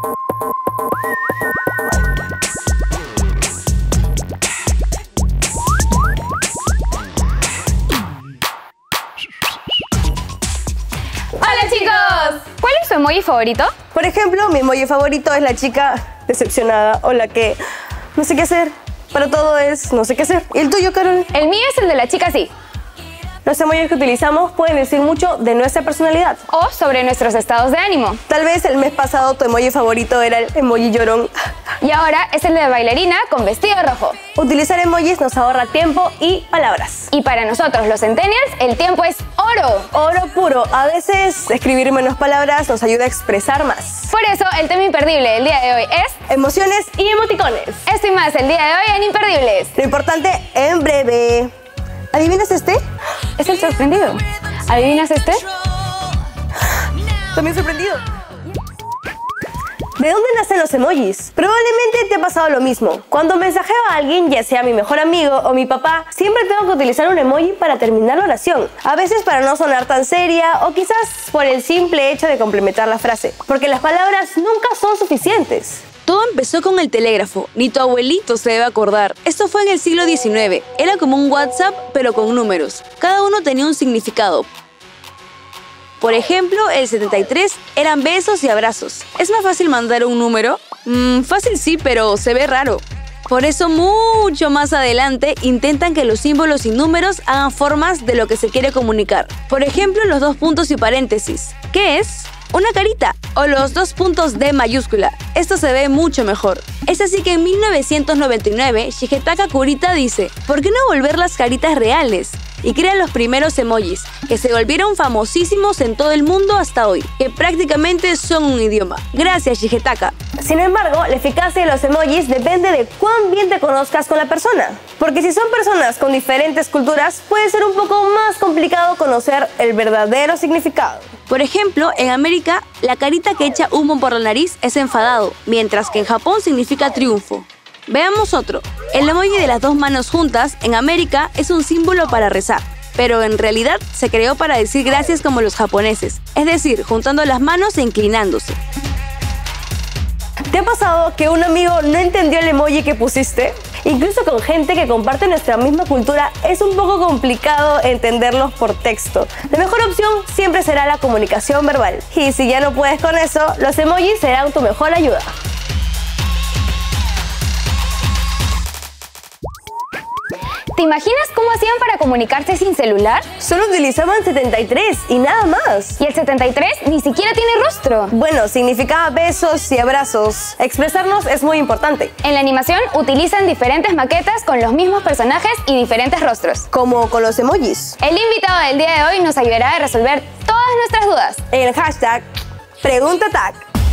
¡Hola, chicos! ¿Cuál es su emoji favorito? Por ejemplo, mi emoji favorito es la chica decepcionada o la que no sé qué hacer. Para todo es no sé qué hacer. ¿Y el tuyo, Carol? El mío es el de la chica sí. Los emojis que utilizamos pueden decir mucho de nuestra personalidad. O sobre nuestros estados de ánimo. Tal vez el mes pasado tu emoji favorito era el emoji llorón. Y ahora es el de bailarina con vestido rojo. Utilizar emojis nos ahorra tiempo y palabras. Y para nosotros, los centennials, el tiempo es oro. Oro puro. A veces escribir menos palabras nos ayuda a expresar más. Por eso, el tema imperdible del día de hoy es emociones y emoticones. Esto y más el día de hoy en Imperdibles. Lo importante en breve. ¿Adivinas este? Es el sorprendido. ¿Adivinas este? También sorprendido. ¿De dónde nacen los emojis? Probablemente te ha pasado lo mismo. Cuando mensajeo a alguien, ya sea mi mejor amigo o mi papá, siempre tengo que utilizar un emoji para terminar la oración. A veces para no sonar tan seria o quizás por el simple hecho de complementar la frase. Porque las palabras nunca son suficientes. Todo empezó con el telégrafo, ni tu abuelito se debe acordar. Esto fue en el siglo XIX. Era como un WhatsApp, pero con números. Cada uno tenía un significado. Por ejemplo, el 73 eran besos y abrazos. ¿Es más fácil mandar un número? Fácil sí, pero se ve raro. Por eso, mucho más adelante, intentan que los símbolos y números hagan formas de lo que se quiere comunicar. Por ejemplo, los 2 puntos y paréntesis. ¿Qué es? Una carita o los 2 puntos de mayúscula. Esto se ve mucho mejor. Es así que en 1999, Shigetaka Kurita dice, ¿por qué no volver las caritas reales? Y crea los primeros emojis, que se volvieron famosísimos en todo el mundo hasta hoy, que prácticamente son un idioma. Gracias, Shigetaka. Sin embargo, la eficacia de los emojis depende de cuán bien te conozcas con la persona. Porque si son personas con diferentes culturas, puede ser un poco más complicado conocer el verdadero significado. Por ejemplo, en América, la carita que echa humo por la nariz es enfadado, mientras que en Japón significa triunfo. Veamos otro. El emoji de las 2 manos juntas en América es un símbolo para rezar, pero en realidad se creó para decir gracias como los japoneses, es decir, juntando las manos e inclinándose. ¿Te ha pasado que un amigo no entendió el emoji que pusiste? Incluso con gente que comparte nuestra misma cultura es un poco complicado entenderlos por texto. La mejor opción siempre será la comunicación verbal. Y si ya no puedes con eso, los emojis serán tu mejor ayuda. ¿Te imaginas cómo hacían para comunicarse sin celular? Solo utilizaban 73 y nada más. Y el 73 ni siquiera tiene rostro. Bueno, significaba besos y abrazos. Expresarnos es muy importante. En la animación utilizan diferentes maquetas con los mismos personajes y diferentes rostros. Como con los emojis. El invitado del día de hoy nos ayudará a resolver todas nuestras dudas. En el hashtag PreguntaTag.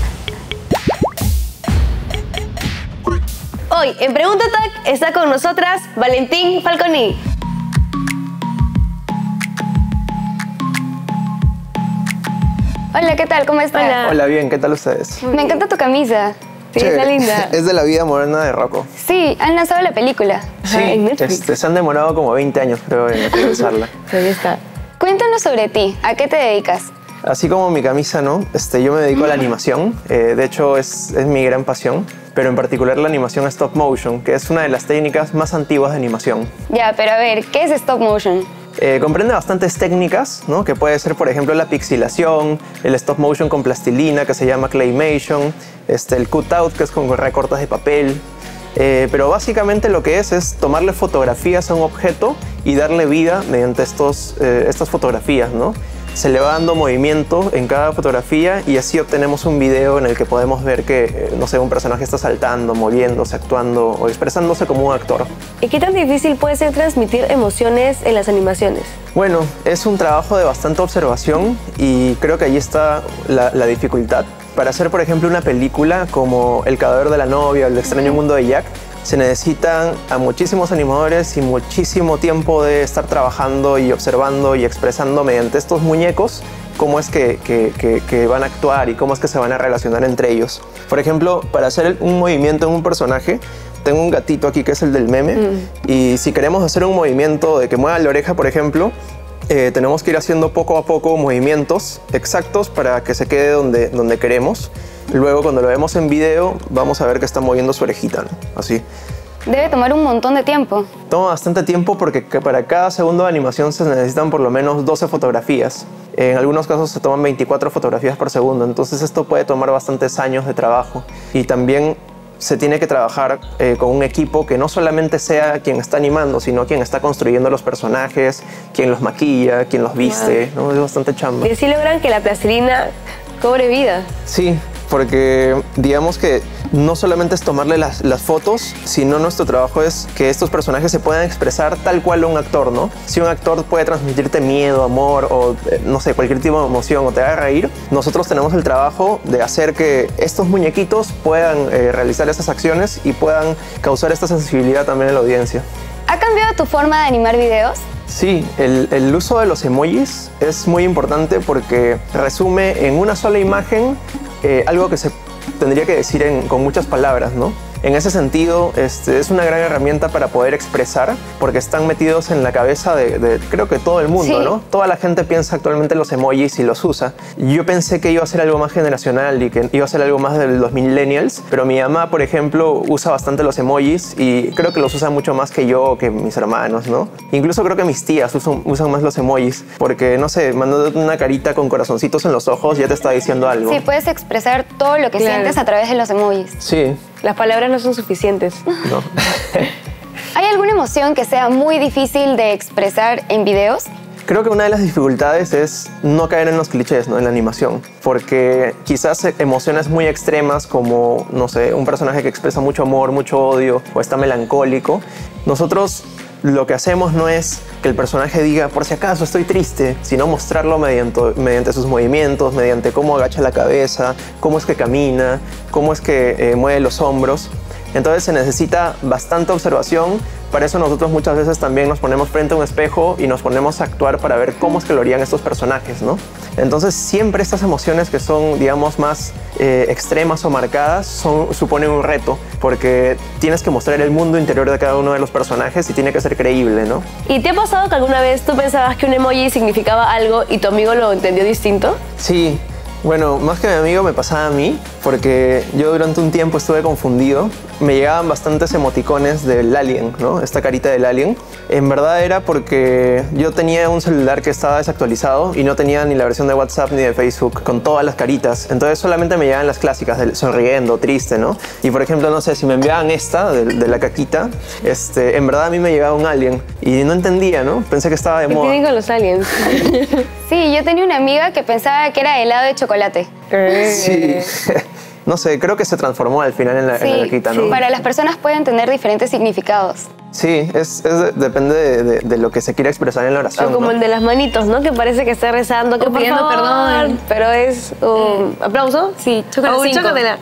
Hoy en PreguntaTag está con nosotras Valentín Falconi. Hola, ¿qué tal? ¿Cómo estás? Hola. Hola, bien, ¿qué tal ustedes? Me encanta tu camisa. Sí, Chévere. está linda. Es de la vida moderna de Rocco. Sí, han lanzado la película. Sí, en Netflix. se han demorado como 20 años, creo, en lanzarla. Ahí está. Cuéntanos sobre ti. ¿A qué te dedicas? Así como mi camisa, ¿no? Yo me dedico a la animación. De hecho, es mi gran pasión. Pero en particular la animación stop motion, que es una de las técnicas más antiguas de animación. Ya, pero a ver, ¿qué es stop motion? Comprende bastantes técnicas, ¿no? Que puede ser, por ejemplo, la pixelación, el stop motion con plastilina, que se llama claymation, el cutout, que es con recortes de papel. Pero básicamente lo que es tomarle fotografías a un objeto y darle vida mediante estas fotografías, ¿no? Se le va dando movimiento en cada fotografía y así obtenemos un video en el que podemos ver que, no sé, un personaje está saltando, moviéndose, actuando o expresándose como un actor. ¿Y qué tan difícil puede ser transmitir emociones en las animaciones? Bueno, es un trabajo de bastante observación y creo que ahí está la dificultad. Para hacer, por ejemplo, una película como El cadáver de la novia o El extraño mundo de Jack, se necesitan a muchísimos animadores y muchísimo tiempo de estar trabajando y observando y expresando mediante estos muñecos cómo es que van a actuar y cómo es que se van a relacionar entre ellos. Por ejemplo, para hacer un movimiento en un personaje, tengo un gatito aquí que es el del meme y si queremos hacer un movimiento de que mueva la oreja, por ejemplo, tenemos que ir haciendo poco a poco movimientos exactos para que se quede donde queremos. Luego, cuando lo vemos en video, vamos a ver que está moviendo su orejita, ¿no? Así. Debe tomar un montón de tiempo. Toma bastante tiempo porque para cada segundo de animación se necesitan por lo menos 12 fotografías. En algunos casos se toman 24 fotografías por segundo, entonces esto puede tomar bastantes años de trabajo. Y también se tiene que trabajar con un equipo que no solamente sea quien está animando, sino quien está construyendo los personajes, quien los maquilla, quien los viste, ¿no? Es bastante chamba. Y así logran que la plastilina cobre vida. Sí, porque digamos que no solamente es tomarle las fotos, sino nuestro trabajo es que estos personajes se puedan expresar tal cual un actor, ¿no? Si un actor puede transmitirte miedo, amor o no sé, cualquier tipo de emoción o te haga reír, nosotros tenemos el trabajo de hacer que estos muñequitos puedan realizar esas acciones y puedan causar esta sensibilidad también en la audiencia. ¿Ha cambiado tu forma de animar videos? Sí, el uso de los emojis es muy importante porque resume en una sola imagen algo que se tendría que decir con muchas palabras, ¿no? En ese sentido, es una gran herramienta para poder expresar, porque están metidos en la cabeza de creo que todo el mundo, sí, ¿no? Toda la gente piensa actualmente en los emojis y los usa. Yo pensé que iba a ser algo más generacional y que iba a ser algo más de los millennials, pero mi mamá, por ejemplo, usa bastante los emojis y creo que los usa mucho más que yo, que mis hermanos, ¿no? Incluso creo que mis tías usan más los emojis, porque, no sé, mandándote una carita con corazoncitos en los ojos ya te está diciendo algo. Sí, puedes expresar todo lo que sientes a través de los emojis. Sí. Las palabras no son suficientes. No. ¿Hay alguna emoción que sea muy difícil de expresar en videos? Creo que una de las dificultades es no caer en los clichés, ¿no? En la animación, porque quizás emociones muy extremas como, no sé, un personaje que expresa mucho amor, mucho odio o está melancólico, nosotros lo que hacemos no es que el personaje diga por si acaso estoy triste, sino mostrarlo mediante sus movimientos, mediante cómo agacha la cabeza, cómo es que camina, cómo es que mueve los hombros. Entonces se necesita bastante observación. Para eso nosotros muchas veces también nos ponemos frente a un espejo y nos ponemos a actuar para ver cómo es que lo harían estos personajes, ¿no? Entonces siempre estas emociones que son, digamos, más extremas o marcadas suponen un reto, porque tienes que mostrar el mundo interior de cada uno de los personajes y tiene que ser creíble, ¿no? ¿Y te ha pasado que alguna vez tú pensabas que un emoji significaba algo y tu amigo lo entendió distinto? Sí. Bueno, más que mi amigo me pasaba a mí, porque yo durante un tiempo estuve confundido. Me llegaban bastantes emoticones del alien, ¿no? Esta carita del alien. En verdad era porque yo tenía un celular que estaba desactualizado y no tenía ni la versión de WhatsApp ni de Facebook con todas las caritas. Entonces solamente me llegaban las clásicas, sonriendo, triste, ¿no? Y por ejemplo, no sé, si me enviaban esta de la caquita, en verdad a mí me llegaba un alien y no entendía, ¿no? Pensé que estaba de moda. ¿Qué tienen con los aliens? Sí, yo tenía una amiga que pensaba que era helado de chocolate. Sí. No sé, creo que se transformó al final en la caquita, ¿no? Sí. Para las personas pueden tener diferentes significados. Sí, depende de lo que se quiera expresar en la oración. O como ¿no? el de las manitos, ¿no? Que parece que está rezando, que pidiendo perdón. Pero es un aplauso. Sí, chocolate. Chócatela.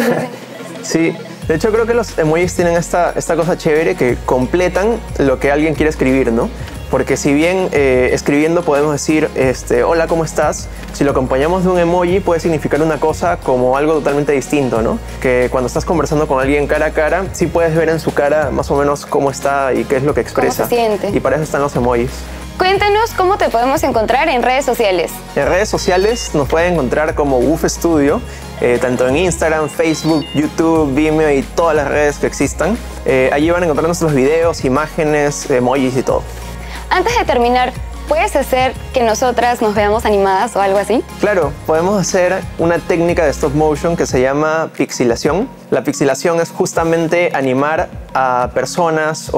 Sí, de hecho creo que los emojis tienen esta cosa chévere que completan lo que alguien quiere escribir, ¿no? Porque si bien escribiendo podemos decir, hola, ¿cómo estás? Si lo acompañamos de un emoji puede significar una cosa como algo totalmente distinto, ¿no? Que cuando estás conversando con alguien cara a cara, sí puedes ver en su cara más o menos cómo está y qué es lo que expresa. ¿Cómo se siente? Y para eso están los emojis. Cuéntanos cómo te podemos encontrar en redes sociales. En redes sociales nos pueden encontrar como WOOF Studio, tanto en Instagram, Facebook, YouTube, Vimeo y todas las redes que existan. Allí van a encontrar nuestros videos, imágenes, emojis y todo. Antes de terminar, ¿puedes hacer que nosotras nos veamos animadas o algo así? Claro, podemos hacer una técnica de stop motion que se llama pixilación. La pixilación es justamente animar a personas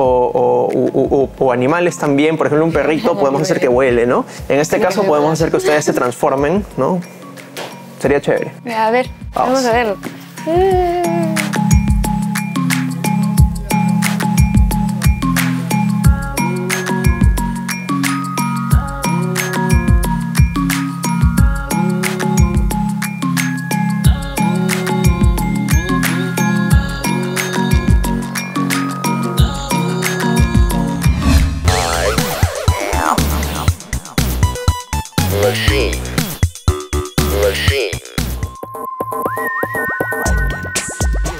o animales también. Por ejemplo, un perrito podemos hacer que huele, ¿no? En este caso podemos hacer que ustedes se transformen, ¿no? Sería chévere. A ver, vamos a verlo. Machine.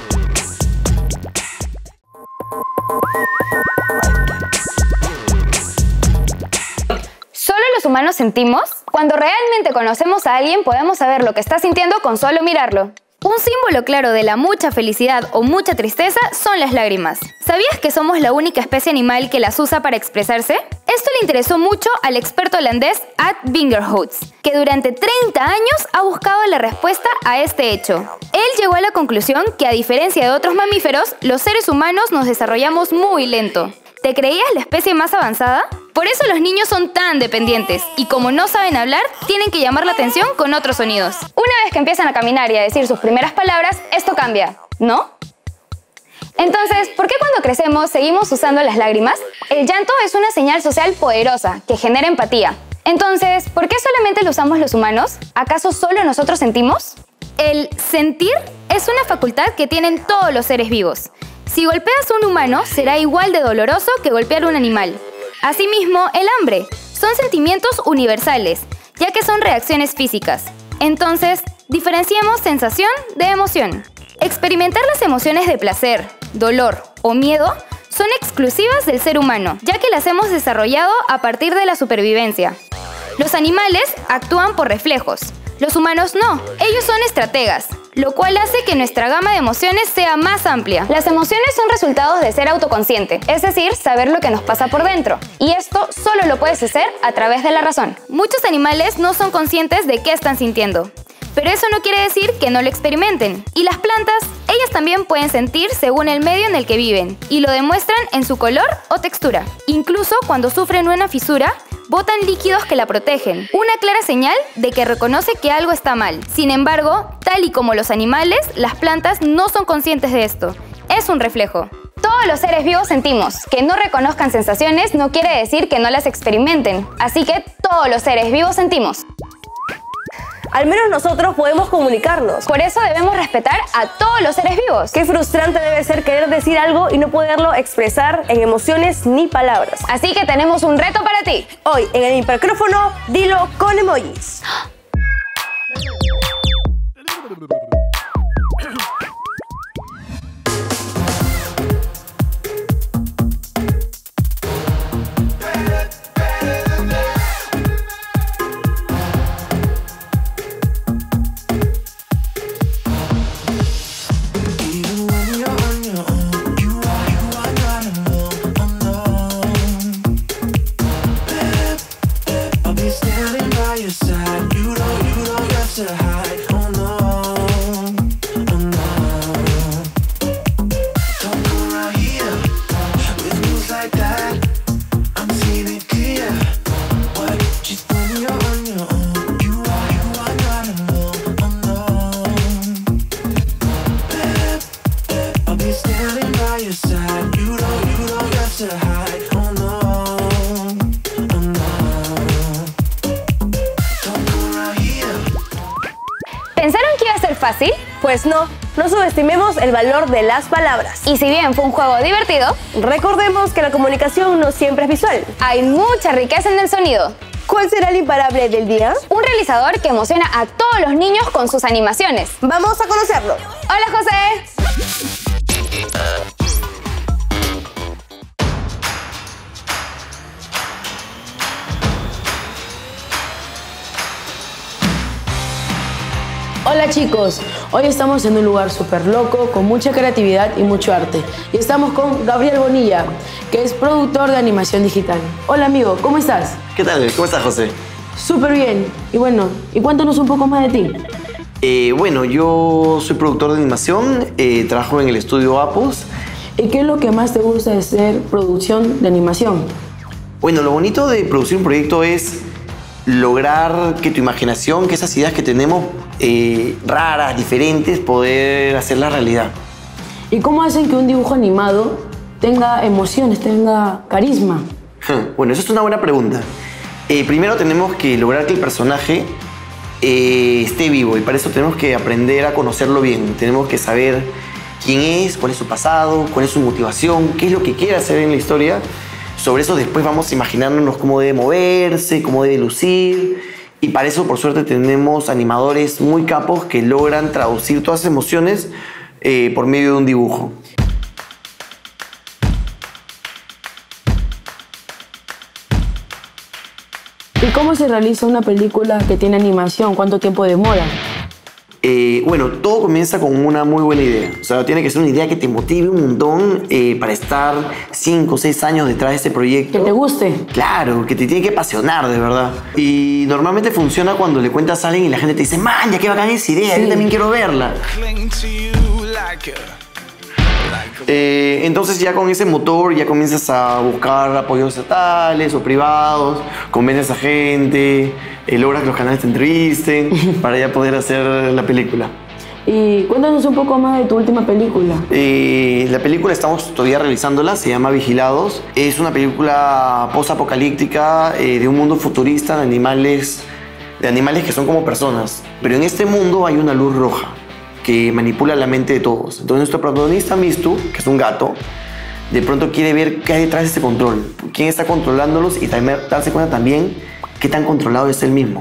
los humanos sentimos? Cuando realmente conocemos a alguien, podemos saber lo que está sintiendo con solo mirarlo. Un símbolo claro de la mucha felicidad o mucha tristeza son las lágrimas. ¿Sabías que somos la única especie animal que las usa para expresarse? Esto le interesó mucho al experto holandés Ad Vingerhouts, que durante 30 años ha buscado la respuesta a este hecho. Él llegó a la conclusión que, a diferencia de otros mamíferos, los seres humanos nos desarrollamos muy lento. ¿Te creías la especie más avanzada? Por eso los niños son tan dependientes y como no saben hablar, tienen que llamar la atención con otros sonidos. Una vez que empiezan a caminar y a decir sus primeras palabras, esto cambia, ¿no? Entonces, ¿por qué cuando crecemos seguimos usando las lágrimas? El llanto es una señal social poderosa que genera empatía. Entonces, ¿por qué solamente lo usamos los humanos? ¿Acaso solo nosotros sentimos? El sentir es una facultad que tienen todos los seres vivos. Si golpeas a un humano, será igual de doloroso que golpear a un animal. Asimismo, el hambre. Son sentimientos universales, ya que son reacciones físicas. Entonces, diferenciemos sensación de emoción. Experimentar las emociones de placer, dolor o miedo son exclusivas del ser humano, ya que las hemos desarrollado a partir de la supervivencia. Los animales actúan por reflejos. Los humanos no, ellos son estrategas, lo cual hace que nuestra gama de emociones sea más amplia. Las emociones son resultados de ser autoconsciente, es decir, saber lo que nos pasa por dentro. Y esto solo lo puedes hacer a través de la razón. Muchos animales no son conscientes de qué están sintiendo, pero eso no quiere decir que no lo experimenten. Y las plantas, ellas también pueden sentir según el medio en el que viven, y lo demuestran en su color o textura. Incluso cuando sufren una fisura, botan líquidos que la protegen, una clara señal de que reconoce que algo está mal. Sin embargo, tal y como los animales, las plantas no son conscientes de esto. Es un reflejo. Todos los seres vivos sentimos. Que no reconozcan sensaciones no quiere decir que no las experimenten. Así que todos los seres vivos sentimos. Al menos nosotros podemos comunicarnos. Por eso debemos respetar a todos los seres vivos. Qué frustrante debe ser querer decir algo y no poderlo expresar en emociones ni palabras. Así que tenemos un reto para ti. Hoy, en el micrófono, dilo con emojis. ¿Pensaron que iba a ser fácil? Pues no subestimemos el valor de las palabras. Y si bien fue un juego divertido, recordemos que la comunicación no siempre es visual. Hay mucha riqueza en el sonido. ¿Cuál será el imparable del día? Un realizador que emociona a todos los niños con sus animaciones. Vamos a conocerlo. Hola, José. Hola chicos, hoy estamos en un lugar súper loco, con mucha creatividad y mucho arte. Y estamos con Gabriel Bonilla, que es productor de animación digital. Hola amigo, ¿cómo estás? ¿Qué tal? ¿Cómo estás, José? Súper bien. Y bueno, cuéntanos un poco más de ti. Bueno, yo soy productor de animación, trabajo en el estudio Apos. ¿Y qué es lo que más te gusta de hacer producción de animación? Bueno, lo bonito de producir un proyecto es lograr que tu imaginación, que esas ideas que tenemos raras, diferentes, poder hacerlas realidad. ¿Y cómo hacen que un dibujo animado tenga emociones, tenga carisma? Bueno, eso es una buena pregunta. Primero tenemos que lograr que el personaje esté vivo y para eso tenemos que aprender a conocerlo bien. Tenemos que saber quién es, cuál es su pasado, cuál es su motivación, qué es lo que quiere hacer en la historia. Sobre eso después vamos imaginándonos cómo debe moverse, cómo debe lucir. Y para eso, por suerte, tenemos animadores muy capos que logran traducir todas esas emociones por medio de un dibujo. ¿Y ¿Cómo se realiza una película que tiene animación? ¿Cuánto tiempo demora? Bueno, todo comienza con una muy buena idea. O sea, tiene que ser una idea que te motive un montón para estar 5 o 6 años detrás de este proyecto. Que te guste. Claro, que te tiene que apasionar, de verdad. Y normalmente funciona cuando le cuentas a alguien y la gente te dice, man, ya qué bacán esa idea, Sí. yo también quiero verla. Entonces ya con ese motor ya comienzas a buscar apoyos estatales o privados, convences a gente, logras que los canales te entrevisten para ya poder hacer la película. Y cuéntanos un poco más de tu última película. La película estamos todavía realizándola, se llama Vigilados. Es una película post-apocalíptica de un mundo futurista de animales que son como personas. Pero en este mundo hay una luz roja que manipula la mente de todos. Entonces nuestro protagonista Mistu, que es un gato, de pronto quiere ver qué hay detrás de ese control, quién está controlándolos y también darse cuenta también qué tan controlado es él mismo.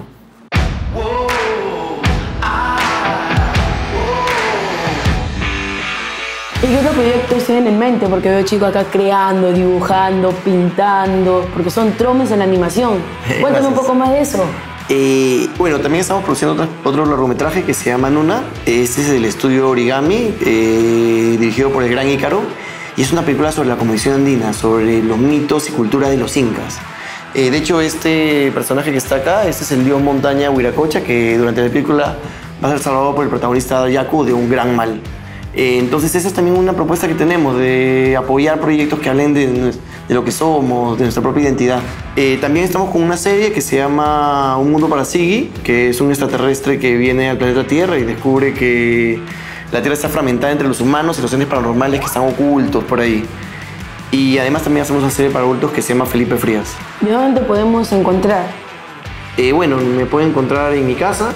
¿Y qué otros proyectos tienen en mente? Porque veo chicos acá creando, dibujando, pintando, porque son tromes en la animación. Cuéntame un poco más de eso. Bueno, también estamos produciendo otro largometraje que se llama Nuna. Este es del estudio Origami, dirigido por el gran Ícaro. Y es una película sobre la cosmovisión andina, sobre los mitos y cultura de los incas. De hecho, este personaje que está acá, este es el dios montaña Huiracocha, que durante la película va a ser salvado por el protagonista Yaku de un gran mal. Entonces esa es también una propuesta que tenemos de apoyar proyectos que hablen de lo que somos, de nuestra propia identidad. También estamos con una serie que se llama Un Mundo para Siggy, que es un extraterrestre que viene al planeta Tierra y descubre que la Tierra está fragmentada entre los humanos y los entes paranormales que están ocultos por ahí. Y además también hacemos una serie para adultos que se llama Felipe Frías. ¿De dónde te podemos encontrar? Bueno, me pueden encontrar en mi casa.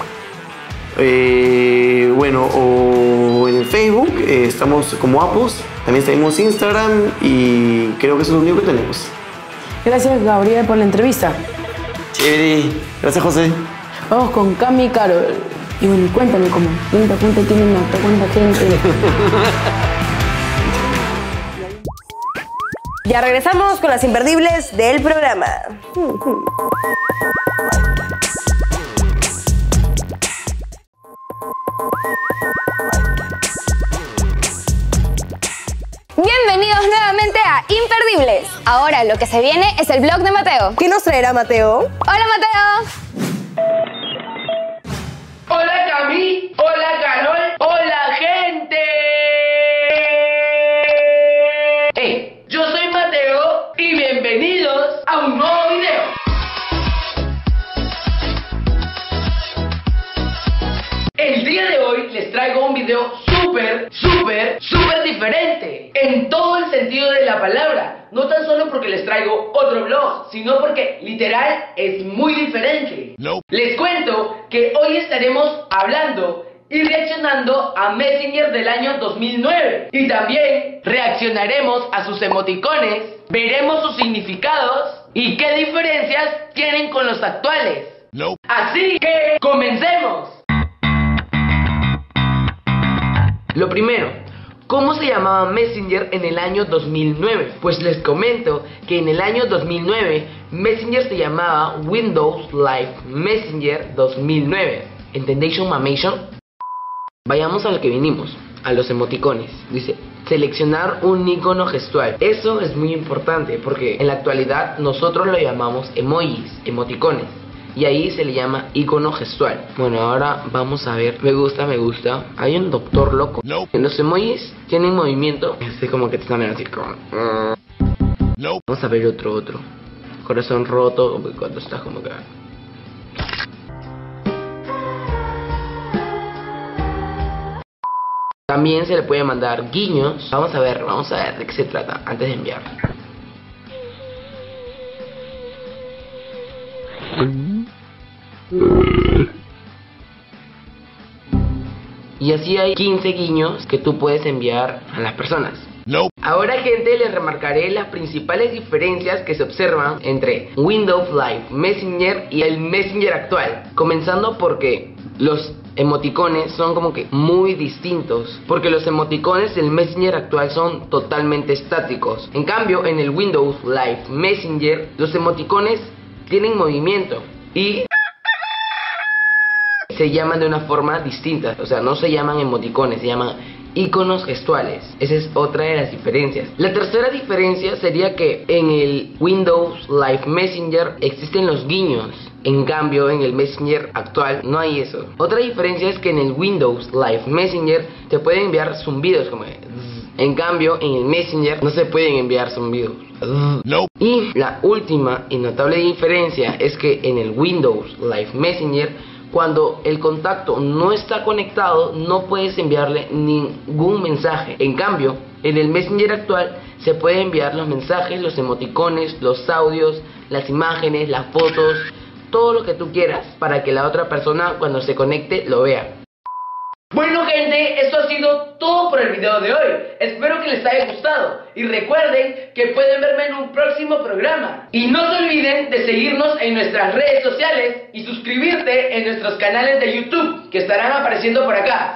Bueno, o en el Facebook, estamos como Apus, también tenemos Instagram y creo que eso es lo único que tenemos. Gracias, Gabriel, por la entrevista. Chévere, gracias José. Vamos con Cami y Carol. Y bueno, cuéntame cómo. Cuenta quién es acá, cuánta gente. Ya regresamos con las imperdibles del programa. Bienvenidos nuevamente a Imperdibles. Ahora lo que se viene es el blog de Mateo. ¿Qué nos traerá Mateo? Hola Mateo. Hola Cami, hola Carol, hola gente. Hey, yo soy Mateo y bienvenidos a un nuevo video. El día de hoy les traigo un video súper diferente en todo el sentido de la palabra. No tan solo porque les traigo otro vlog, sino porque literal es muy diferente. Les cuento que hoy estaremos hablando y reaccionando a Messenger del año 2009. Y también reaccionaremos a sus emoticones, veremos sus significados y qué diferencias tienen con los actuales. Así que comencemos. Lo primero, ¿cómo se llamaba Messenger en el año 2009? Pues les comento que en el año 2009 Messenger se llamaba Windows Live Messenger 2009. ¿Entendéis, mamation? Vayamos a lo que vinimos, a los emoticones. Dice, seleccionar un icono gestual. Eso es muy importante porque en la actualidad nosotros lo llamamos emojis, emoticones. Y ahí se le llama icono gestual. Bueno, ahora vamos a ver. Me gusta. Hay un doctor loco. Los emojis tienen movimiento. Es como que te están así como... Vamos a ver otro. Corazón roto. Cuando estás como que... También se le puede mandar guiños. Vamos a ver de qué se trata antes de enviar. Y así hay 15 guiños que tú puedes enviar a las personas. Ahora, gente, les remarcaré las principales diferencias que se observan entre Windows Live Messenger y el Messenger actual. Comenzando porque los emoticones son como que muy distintos, porque los emoticones del Messenger actual son totalmente estáticos. En cambio, en el Windows Live Messenger los emoticones tienen movimiento. y se llaman de una forma distinta. O sea, no se llaman emoticones, se llaman iconos gestuales. Esa es otra de las diferencias. La tercera diferencia sería que en el Windows Live Messenger existen los guiños. En cambio, en el Messenger actual no hay eso. Otra diferencia es que en el Windows Live Messenger te pueden enviar zumbidos como de zzz. En cambio, en el Messenger no se pueden enviar zumbidos. No. Y la última y notable diferencia es que en el Windows Live Messenger, cuando el contacto no está conectado, no puedes enviarle ningún mensaje. En cambio, en el Messenger actual se pueden enviar los mensajes, los emoticones, los audios, las imágenes, las fotos, todo lo que tú quieras para que la otra persona cuando se conecte lo vea. Bueno gente, esto ha sido todo por el video de hoy. Espero que les haya gustado. Y recuerden que pueden verme en un próximo programa. Y no se olviden de seguirnos en nuestras redes sociales y suscribirte en nuestros canales de YouTube que estarán apareciendo por acá.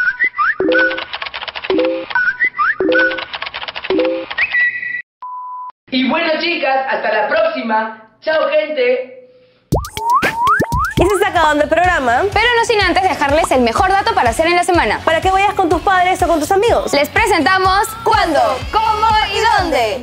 Y bueno chicas, hasta la próxima. Chao gente. Y se está acabando el programa. Pero no sin antes dejarles el mejor dato para hacer en la semana. Para que vayas con tus padres o con tus amigos. Les presentamos ¿cuándo?, ¿cómo y dónde?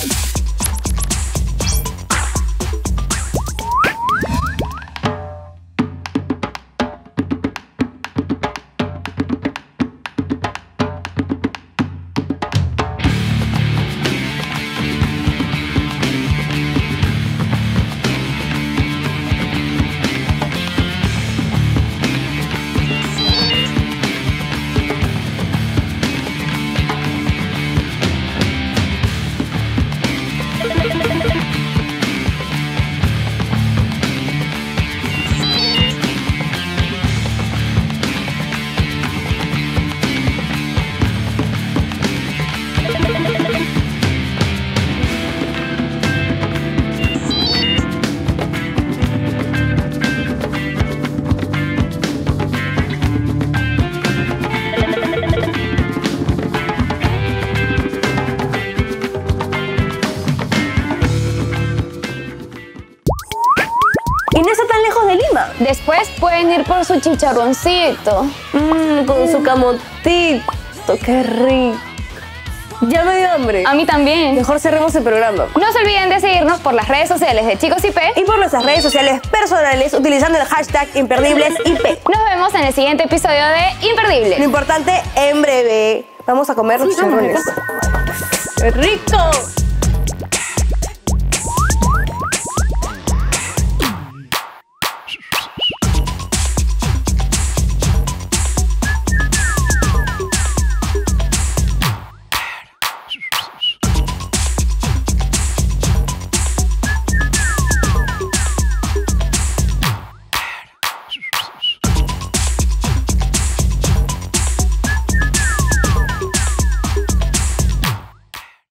Y no está tan lejos de Lima. Después pueden ir por su chicharroncito. Con su camotito. Qué rico. Ya me dio hambre. A mí también. Mejor cerremos el programa. No se olviden de seguirnos por las redes sociales de Chicos IP Y por nuestras redes sociales personales utilizando el hashtag ImperdiblesIP. Nos vemos en el siguiente episodio de Imperdibles. Lo importante, en breve. Vamos a comer los chicharrones. ¡Qué rico!